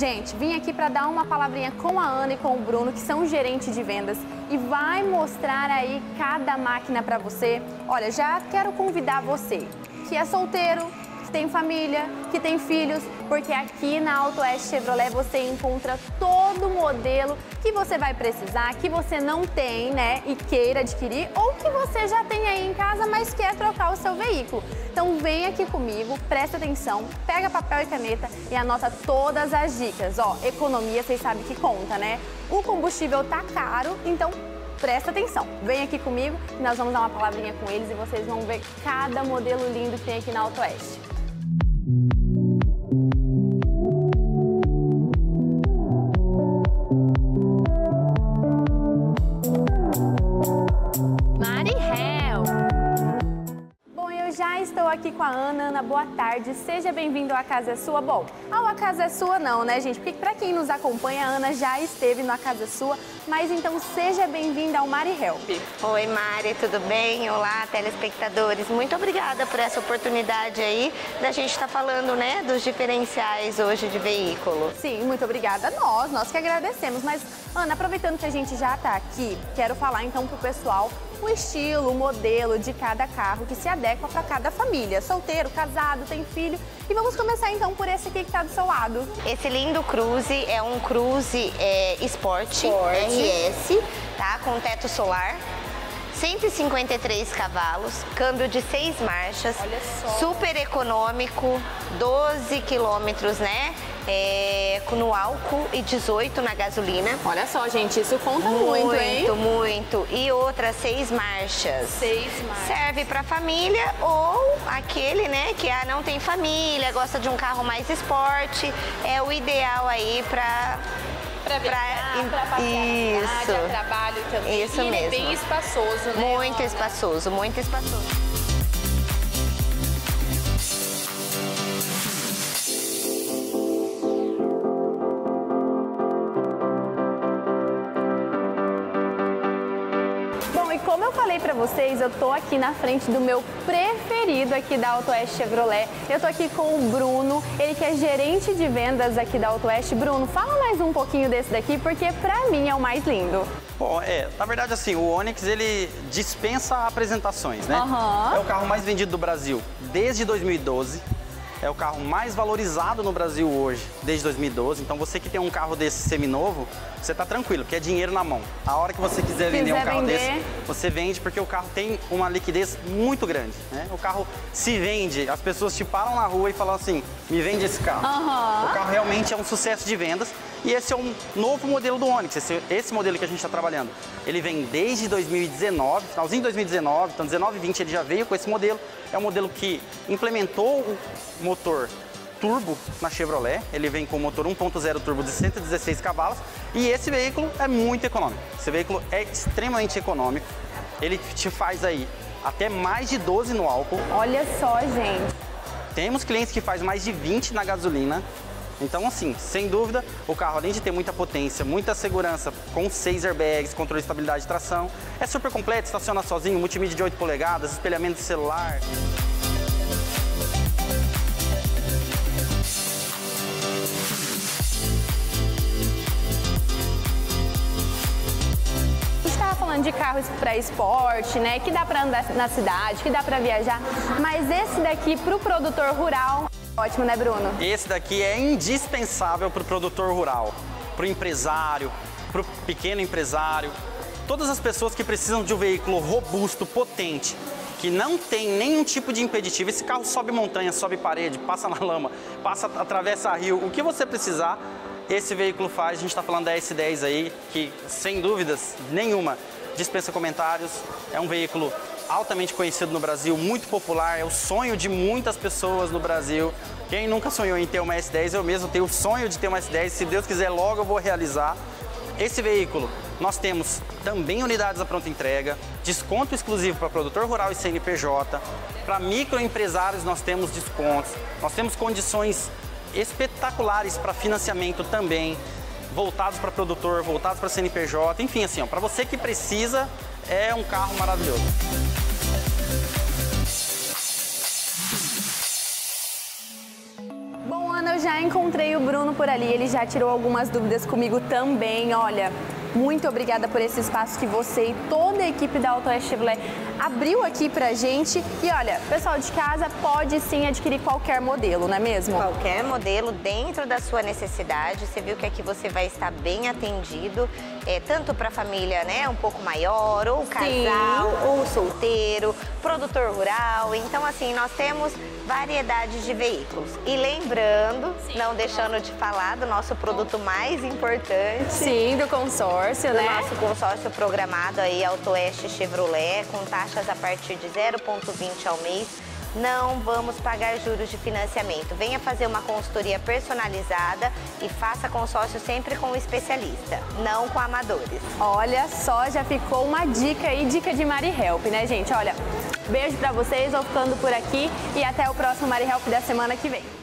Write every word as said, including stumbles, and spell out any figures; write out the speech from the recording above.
Gente, vim aqui para dar uma palavrinha com a Ana e com o Bruno, que são gerentes de vendas, e vai mostrar aí cada máquina para você. Olha, já quero convidar você que é solteiro, que tem família, que tem filhos, porque aqui na Auto Oeste Chevrolet você encontra todo modelo que você vai precisar, que você não tem, né, e queira adquirir, ou que você já tem aí em casa, mas quer trocar o seu veículo. Então vem aqui comigo, presta atenção, pega papel e caneta e anota todas as dicas. Ó, economia, vocês sabem que conta, né? O combustível tá caro, então presta atenção. Vem aqui comigo que nós vamos dar uma palavrinha com eles e vocês vão ver cada modelo lindo que tem aqui na Auto Oeste. Estou aqui com a Ana. Ana, boa tarde. Seja bem-vindo ao A Casa é Sua. Bom, ao A Casa é Sua não, né, gente? Porque para quem nos acompanha, a Ana já esteve no A Casa é Sua, mas então seja bem-vinda ao Mari Help. Oi, Mari, tudo bem? Olá, telespectadores. Muito obrigada por essa oportunidade aí da gente estar tá falando, né, dos diferenciais hoje de veículo. Sim, muito obrigada a nós, nós que agradecemos. Mas, Ana, aproveitando que a gente já está aqui, quero falar então pro pessoal o estilo, o modelo de cada carro que se adequa para cada família. Solteiro, casado, tem filho. E vamos começar então por esse aqui que está do seu lado. Esse lindo Cruze é um Cruze é, Sport, R S, tá? Com teto solar. cento e cinquenta e três cavalos, câmbio de seis marchas, olha só, super econômico, doze quilômetros, né? É, no álcool e dezoito na gasolina. Olha só, gente, isso conta muito, muito hein? Muito, muito. E outra, seis marchas. Seis marchas. Serve para família ou aquele, né, que ah, não tem família, gosta de um carro mais esporte. É o ideal aí para Para viajar, para passear, isso, a trabalho também. Isso e mesmo. Ele é bem espaçoso, né? Muito Ana? espaçoso, muito espaçoso. Como eu falei pra vocês, eu tô aqui na frente do meu preferido aqui da Auto Oeste Chevrolet. Eu tô aqui com o Bruno, ele que é gerente de vendas aqui da Auto Oeste. Bruno, fala mais um pouquinho desse daqui, porque pra mim é o mais lindo. Bom, é, na verdade assim, o Onix ele dispensa apresentações, né? Uhum. É o carro mais vendido do Brasil desde dois mil e doze. É o carro mais valorizado no Brasil hoje, desde dois mil e doze. Então você que tem um carro desse seminovo, você tá tranquilo, porque é dinheiro na mão. A hora que você quiser vender quiser um carro vender... desse, você vende, porque o carro tem uma liquidez muito grande, né? O carro se vende, as pessoas te param na rua e falam assim, me vende esse carro. Uhum. O carro realmente é um sucesso de vendas. E esse é um novo modelo do Onix, esse, esse modelo que a gente está trabalhando. Ele vem desde dois mil e dezenove, finalzinho de dois mil e dezenove, então dezenove e vinte ele já veio com esse modelo. É um modelo que implementou o motor turbo na Chevrolet. Ele vem com o motor um ponto zero turbo de cento e dezesseis cavalos. E esse veículo é muito econômico. Esse veículo é extremamente econômico. Ele te faz aí até mais de doze no álcool. Olha só, gente. Temos clientes que fazem mais de vinte na gasolina. Então, assim, sem dúvida, o carro, além de ter muita potência, muita segurança, com seis airbags, controle de estabilidade e tração, é super completo, estaciona sozinho, multimídia de oito polegadas, espelhamento de celular. Falando de carros para esporte, né, que dá para andar na cidade, que dá para viajar, mas esse daqui para o produtor rural, ótimo, né, Bruno? Esse daqui é indispensável para o produtor rural, para o empresário, para o pequeno empresário, todas as pessoas que precisam de um veículo robusto, potente, que não tem nenhum tipo de impeditivo. Esse carro sobe montanha, sobe parede, passa na lama, passa, atravessa rio, o que você precisar, esse veículo faz. A gente está falando da S dez aí, que sem dúvidas nenhuma dispensa comentários. É um veículo altamente conhecido no Brasil, muito popular, é o sonho de muitas pessoas no Brasil. Quem nunca sonhou em ter uma S dez, eu mesmo tenho o sonho de ter uma S dez, se Deus quiser logo eu vou realizar. Esse veículo, nós temos também unidades à pronta entrega, desconto exclusivo para produtor rural e C N P J, para microempresários nós temos descontos, nós temos condições espetaculares para financiamento também, voltados para produtor, voltados para C N P J, enfim, assim, para você que precisa, é um carro maravilhoso. Bom, Ana, eu já encontrei o Bruno por ali, ele já tirou algumas dúvidas comigo também, olha. Muito obrigada por esse espaço que você e toda a equipe da Auto Oeste Chevrolet abriu aqui pra gente. E olha, pessoal de casa pode sim adquirir qualquer modelo, não é mesmo? Qualquer modelo dentro da sua necessidade. Você viu que aqui você vai estar bem atendido, é, tanto para família, né, um pouco maior, ou casal, sim, ou solteiro, produtor rural. Então, assim, nós temos variedade de veículos. E lembrando, sim, não deixando de falar do nosso produto mais importante. Sim, do consórcio, né? Do nosso consórcio programado aí, Auto Oeste Chevrolet, com taxas a partir de zero vírgula vinte ao mês. Não vamos pagar juros de financiamento. Venha fazer uma consultoria personalizada e faça consórcio sempre com um especialista, não com amadores. Olha só, já ficou uma dica aí, dica de Mari Help, né, gente? Olha, beijo pra vocês, vou ficando por aqui e até o próximo Mari Help da semana que vem.